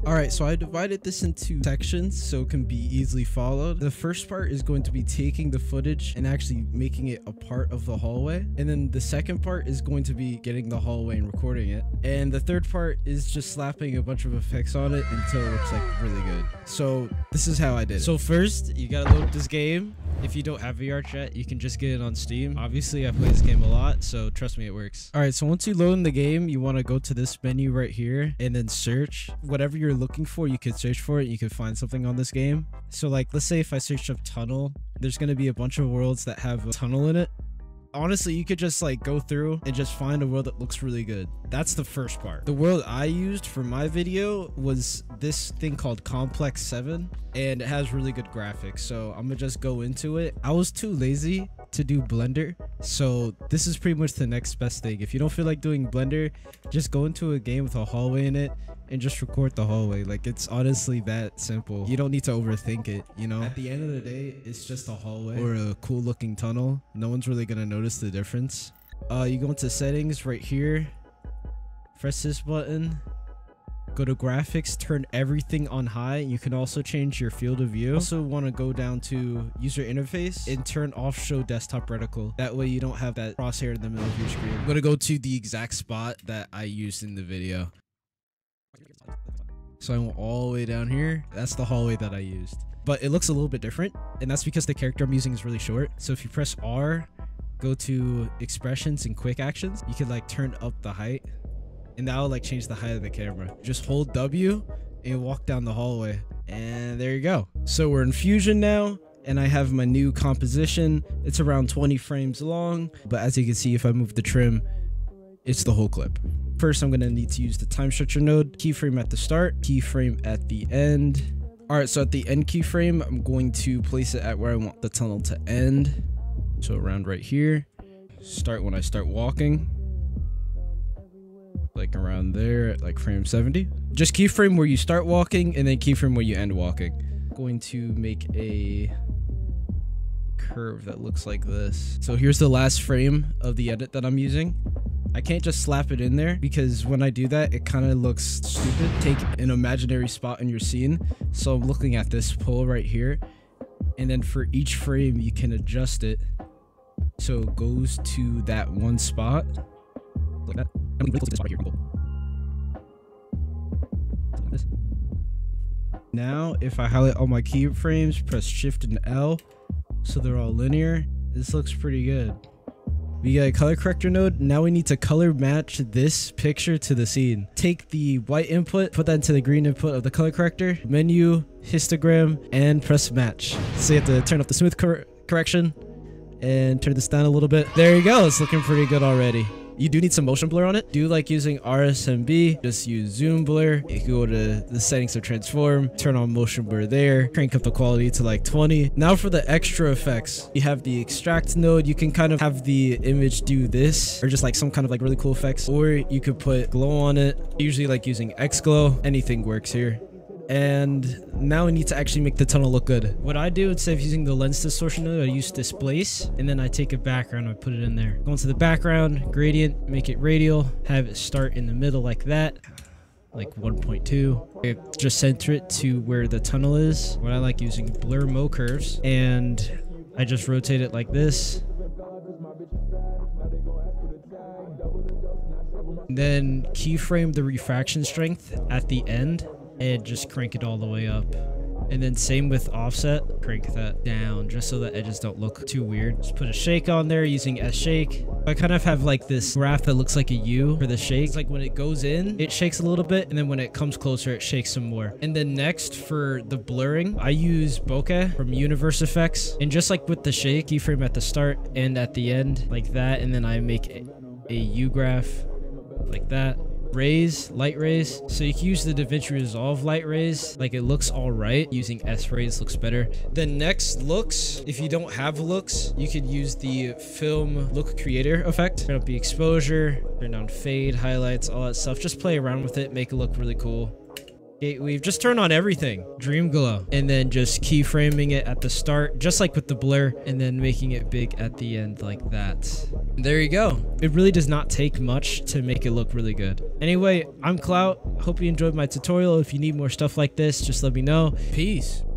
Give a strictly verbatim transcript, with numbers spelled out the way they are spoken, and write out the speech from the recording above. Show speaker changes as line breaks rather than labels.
All right, so I divided this into sections so it can be easily followed. The first part is going to be taking the footage and actually making it a part of the hallway. And then the second part is going to be getting the hallway and recording it. And the third part is just slapping a bunch of effects on it until it looks like really good. So this is how I did it. So first, you gotta load this game. If you don't have V R chat, you can just get it on Steam. Obviously, I play this game a lot, so trust me, it works. All right, so once you load in the game, you want to go to this menu right here and then search. Whatever you're looking for, you can search for it. You can find something on this game. So like, let's say if I search up tunnel, there's going to be a bunch of worlds that have a tunnel in it. Honestly, you could just like go through and just find a world that looks really good. That's the first part. The world I used for my video was this thing called Complex seven, and it has really good graphics. So I'm gonna just go into it. I was too lazy to do Blender, so this is pretty much the next best thing. If you don't feel like doing Blender, just go into a game with a hallway in it and just record the hallway. Like, it's honestly that simple. You don't need to overthink it, you know? At the end of the day, it's just a hallway or a cool looking tunnel. No one's really gonna notice the difference. Uh, you go into settings right here, press this button, go to graphics, turn everything on high. You can also change your field of view. Also want to go down to user interface and turn off show desktop reticle. That way you don't have that crosshair in the middle of your screen. I'm gonna go to the exact spot that I used in the video. So I went all the way down here. That's the hallway that I used. But it looks a little bit different, and that's because the character I'm using is really short. So if you press R, go to expressions and quick actions, you can like turn up the height, and that will like change the height of the camera. Just hold W and walk down the hallway, and there you go. So we're in Fusion now, and I have my new composition. It's around twenty frames long, but as you can see, if I move the trim, it's the whole clip. First, I'm gonna need to use the time stretcher node, keyframe at the start, keyframe at the end. All right, so at the end keyframe, I'm going to place it at where I want the tunnel to end. So around right here. Start when I start walking. Like around there at like frame seventy. Just keyframe where you start walking and then keyframe where you end walking. I'm going to make a curve that looks like this. So here's the last frame of the edit that I'm using. I can't just slap it in there because when I do that, it kind of looks stupid. Take an imaginary spot in your scene. So I'm looking at this pole right here. And then for each frame, you can adjust it so it goes to that one spot. Like that. I'm gonna this spot right here. Now, if I highlight all my keyframes, press Shift and L, so they're all linear, this looks pretty good. We got a color corrector node. Now we need to color match this picture to the scene. Take the white input, put that into the green input of the color corrector, menu, histogram, and press match. So you have to turn up the smooth cor correction and turn this down a little bit. There you go. It's looking pretty good already. You do need some motion blur on it. Do you like using R S M B? Just use zoom blur. You can go to the settings of transform, turn on motion blur there, crank up the quality to like twenty. Now for the extra effects, you have the extract node. You can kind of have the image do this or just like some kind of like really cool effects, or you could put glow on it. I usually like using X glow. Anything works here. And now we need to actually make the tunnel look good. What I do, instead of using the lens distortion node, I use displace, and then I take a background and I put it in there. Go into the background, gradient, make it radial, have it start in the middle like that, like one point two. Just center it to where the tunnel is. What I like using blur mo curves, and I just rotate it like this. Then keyframe the refraction strength at the end and just crank it all the way up. And then same with offset, crank that down just so the edges don't look too weird. Just put a shake on there using S shake. I kind of have like this graph that looks like a U for the shake. It's like when it goes in, it shakes a little bit, and then when it comes closer, it shakes some more. And then next for the blurring, I use bokeh from Universe Effects. And just like with the shake, keyframe at the start and at the end like that, and then I make a, a U graph like that. Rays, light rays. So you can use the Davinci Resolve light rays. Like, it looks all right. Using S rays looks better. Then next, looks. If you don't have looks, you could use the film look creator effect. Turn up the exposure, turn down fade, highlights, all that stuff. Just play around with it, make it look really cool. gate weave. Just turn on everything. Dream glow. And then just keyframing it at the start, just like with the blur, and then making it big at the end like that. And there you go. It really does not take much to make it look really good. Anyway, I'm Clout. Hope you enjoyed my tutorial. If you need more stuff like this, just let me know. Peace.